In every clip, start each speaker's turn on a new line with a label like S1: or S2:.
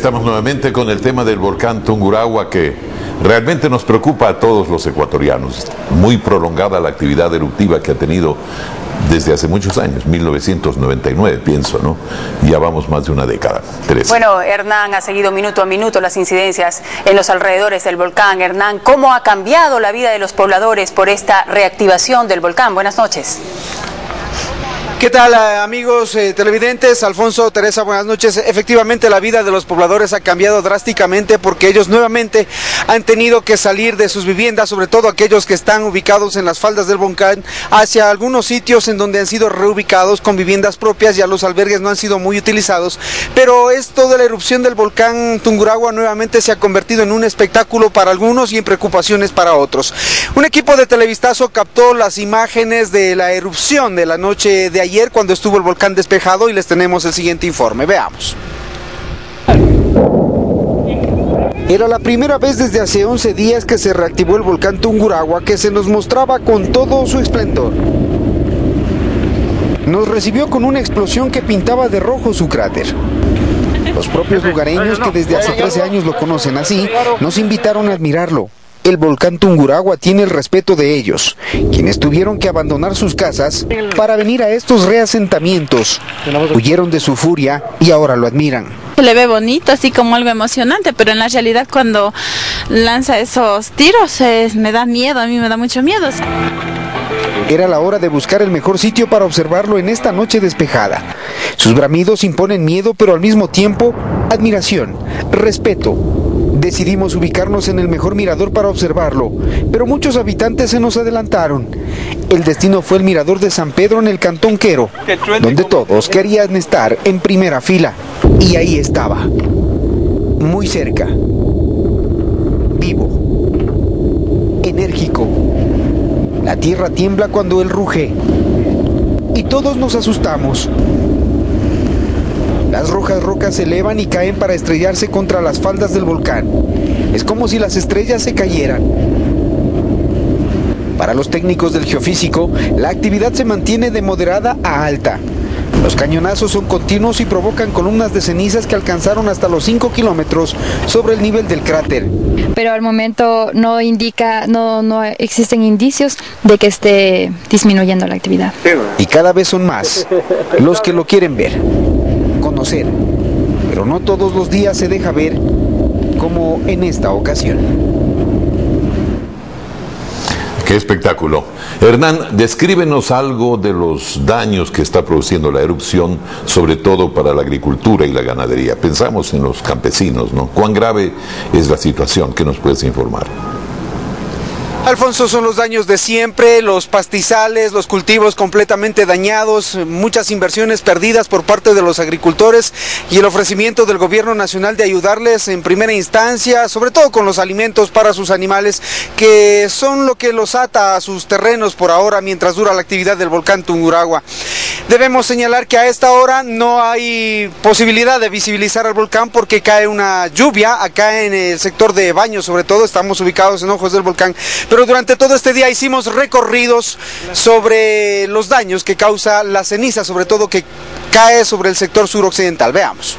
S1: estamos nuevamente con el tema del volcán Tungurahua, que realmente nos preocupa a todos los ecuatorianos. Muy prolongada la actividad eruptiva que ha tenido desde hace muchos años, 1999 pienso, ¿no? Ya vamos más de una década. Teresa.
S2: Bueno, Hernán ha seguido minuto a minuto las incidencias en los alrededores del volcán. Hernán, ¿cómo ha cambiado la vida de los pobladores por esta reactivación del volcán? Buenas noches.
S3: ¿Qué tal, amigos televidentes? Alfonso, Teresa, buenas noches. Efectivamente, la vida de los pobladores ha cambiado drásticamente porque ellos nuevamente han tenido que salir de sus viviendas, sobre todo aquellos que están ubicados en las faldas del volcán, hacia algunos sitios en donde han sido reubicados con viviendas propias. Ya los albergues no han sido muy utilizados, pero esto de la erupción del volcán Tungurahua nuevamente se ha convertido en un espectáculo para algunos y en preocupaciones para otros. Un equipo de Televistazo captó las imágenes de la erupción de la noche de ayer, cuando estuvo el volcán despejado, y les tenemos el siguiente informe. Veamos. Era la primera vez desde hace 11 días que se reactivó el volcán Tungurahua, que se nos mostraba con todo su esplendor. Nos recibió con una explosión que pintaba de rojo su cráter. Los propios lugareños, que desde hace 13 años lo conocen así, nos invitaron a admirarlo. El volcán Tungurahua tiene el respeto de ellos, quienes tuvieron que abandonar sus casas para venir a estos reasentamientos. Huyeron de su furia y ahora lo admiran.
S4: Se le ve bonito, así como algo emocionante, pero en la realidad cuando lanza esos tiros me da miedo, a mí me da mucho miedo.
S3: Era la hora de buscar el mejor sitio para observarlo en esta noche despejada. Sus bramidos imponen miedo, pero al mismo tiempo admiración, respeto. Decidimos ubicarnos en el mejor mirador para observarlo, pero muchos habitantes se nos adelantaron. El destino fue el mirador de San Pedro en el Cantón Quero, donde todos querían estar en primera fila. Y ahí estaba, muy cerca, vivo, enérgico. La tierra tiembla cuando él ruge, y todos nos asustamos. Las rojas rocas se elevan y caen para estrellarse contra las faldas del volcán. Es como si las estrellas se cayeran. Para los técnicos del geofísico, la actividad se mantiene de moderada a alta. Los cañonazos son continuos y provocan columnas de cenizas que alcanzaron hasta los 5 kilómetros sobre el nivel del cráter.
S5: Pero al momento no existen indicios de que esté disminuyendo la actividad.
S3: Y cada vez son más los que lo quieren ver, conocer, pero no todos los días se deja ver como en esta ocasión.
S1: ¡Qué espectáculo! Hernán, descríbenos algo de los daños que está produciendo la erupción, sobre todo para la agricultura y la ganadería. Pensamos en los campesinos, ¿no? ¿Cuán grave es la situación? ¿Qué nos puedes informar?
S3: Alfonso, son los daños de siempre, los pastizales, los cultivos completamente dañados, muchas inversiones perdidas por parte de los agricultores y el ofrecimiento del gobierno nacional de ayudarles en primera instancia, sobre todo con los alimentos para sus animales, que son lo que los ata a sus terrenos por ahora mientras dura la actividad del volcán Tungurahua. Debemos señalar que a esta hora no hay posibilidad de visibilizar el volcán porque cae una lluvia acá en el sector de Baños, sobre todo estamos ubicados en ojos del volcán, pero durante todo este día hicimos recorridos sobre los daños que causa la ceniza, sobre todo que cae sobre el sector suroccidental. Veamos.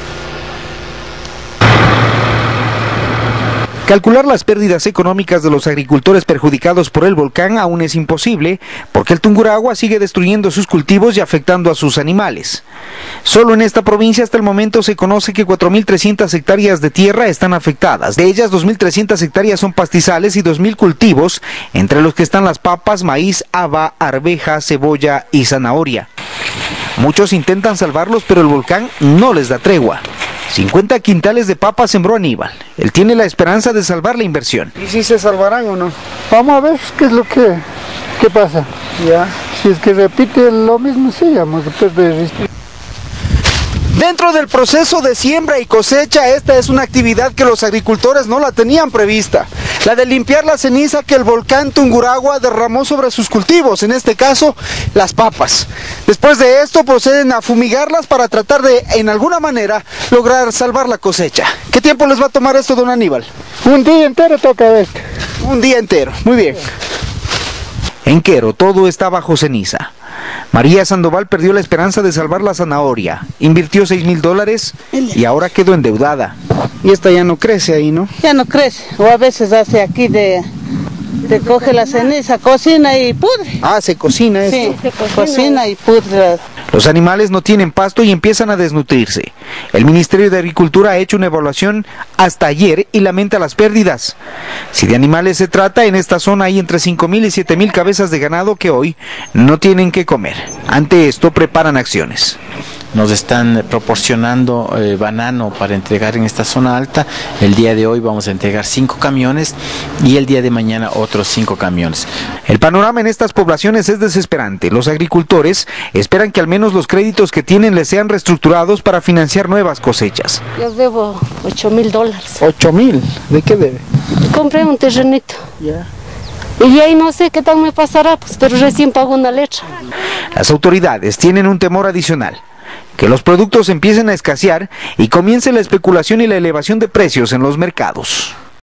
S3: Calcular las pérdidas económicas de los agricultores perjudicados por el volcán aún es imposible, porque el Tungurahua sigue destruyendo sus cultivos y afectando a sus animales. Solo en esta provincia hasta el momento se conoce que 4.300 hectáreas de tierra están afectadas. De ellas, 2.300 hectáreas son pastizales y 2.000 cultivos, entre los que están las papas, maíz, haba, arveja, cebolla y zanahoria. Muchos intentan salvarlos, pero el volcán no les da tregua. 50 quintales de papas sembró Aníbal. Él tiene la esperanza de salvar la inversión.
S6: ¿Y si se salvarán o no? Vamos a ver qué es lo que pasa. Ya. Si es que repite lo mismo, sí, vamos a perder.
S3: Dentro del proceso de siembra y cosecha, esta es una actividad que los agricultores no la tenían prevista. La de limpiar la ceniza que el volcán Tungurahua derramó sobre sus cultivos, en este caso, las papas. Después de esto proceden a fumigarlas para tratar de, en alguna manera, lograr salvar la cosecha. ¿Qué tiempo les va a tomar esto, don Aníbal?
S6: Un día entero toca esto.
S3: Un día entero, muy bien. En Quero todo está bajo ceniza. María Sandoval perdió la esperanza de salvar la zanahoria, invirtió $6,000 y ahora quedó endeudada. Y esta ya no crece ahí, ¿no?
S7: Ya no crece, o a veces hace aquí de coge la ceniza, cocina y pudre.
S3: Ah, se cocina esto.
S7: Sí, se cocina y pudre.
S3: Los animales no tienen pasto y empiezan a desnutrirse. El Ministerio de Agricultura ha hecho una evaluación hasta ayer y lamenta las pérdidas. Si de animales se trata, en esta zona hay entre 5,000 y 7,000 cabezas de ganado que hoy no tienen que comer. Ante esto preparan acciones.
S8: Nos están proporcionando banano para entregar en esta zona alta. El día de hoy vamos a entregar 5 camiones y el día de mañana otros 5 camiones.
S3: El panorama en estas poblaciones es desesperante. Los agricultores esperan que al menos los créditos que tienen les sean reestructurados para financiar nuevas cosechas.
S9: Yo debo $8,000.
S3: ¿8,000? ¿De qué debe?
S9: Compré un terrenito.
S3: Ya.
S9: Y ahí no sé qué tal me pasará, pues, pero recién pago una letra.
S3: Las autoridades tienen un temor adicional: que los productos empiecen a escasear y comience la especulación y la elevación de precios en los mercados.